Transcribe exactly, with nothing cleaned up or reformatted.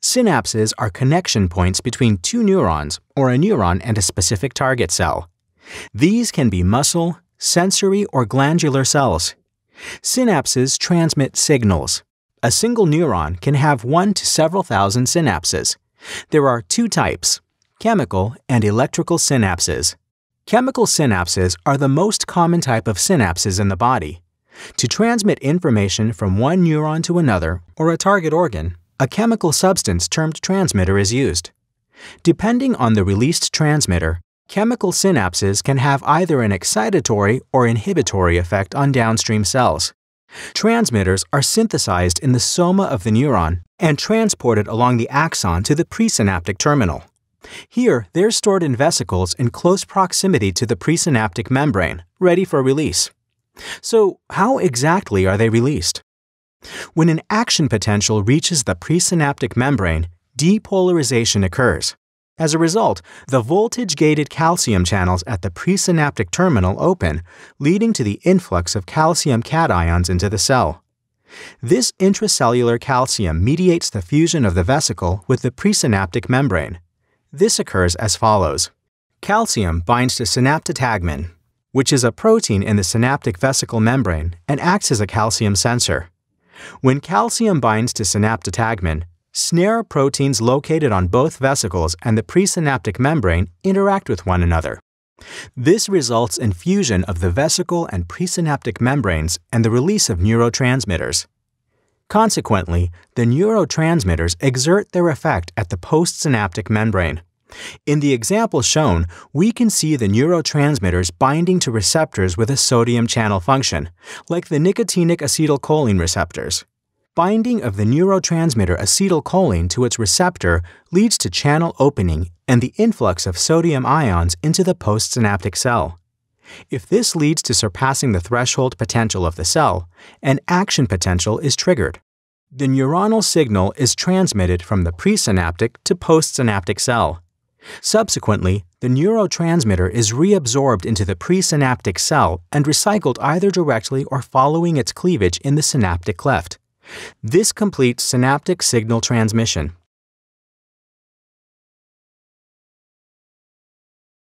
Synapses are connection points between two neurons or a neuron and a specific target cell. These can be muscle, sensory, or glandular cells. Synapses transmit signals. A single neuron can have one to several thousand synapses. There are two types, chemical and electrical synapses. Chemical synapses are the most common type of synapses in the body. To transmit information from one neuron to another or a target organ, a chemical substance termed transmitter is used. Depending on the released transmitter, chemical synapses can have either an excitatory or inhibitory effect on downstream cells. Transmitters are synthesized in the soma of the neuron and transported along the axon to the presynaptic terminal. Here, they're stored in vesicles in close proximity to the presynaptic membrane, ready for release. So, how exactly are they released? When an action potential reaches the presynaptic membrane, depolarization occurs. As a result, the voltage-gated calcium channels at the presynaptic terminal open, leading to the influx of calcium cations into the cell. This intracellular calcium mediates the fusion of the vesicle with the presynaptic membrane. This occurs as follows. Calcium binds to synaptotagmin, which is a protein in the synaptic vesicle membrane and acts as a calcium sensor. When calcium binds to synaptotagmin, snare proteins located on both vesicles and the presynaptic membrane interact with one another. This results in fusion of the vesicle and presynaptic membranes and the release of neurotransmitters. Consequently, the neurotransmitters exert their effect at the postsynaptic membrane. In the example shown, we can see the neurotransmitters binding to receptors with a sodium channel function, like the nicotinic acetylcholine receptors. Binding of the neurotransmitter acetylcholine to its receptor leads to channel opening and the influx of sodium ions into the postsynaptic cell. If this leads to surpassing the threshold potential of the cell, an action potential is triggered. The neuronal signal is transmitted from the presynaptic to postsynaptic cell. Subsequently, the neurotransmitter is reabsorbed into the presynaptic cell and recycled either directly or following its cleavage in the synaptic cleft. This completes synaptic signal transmission.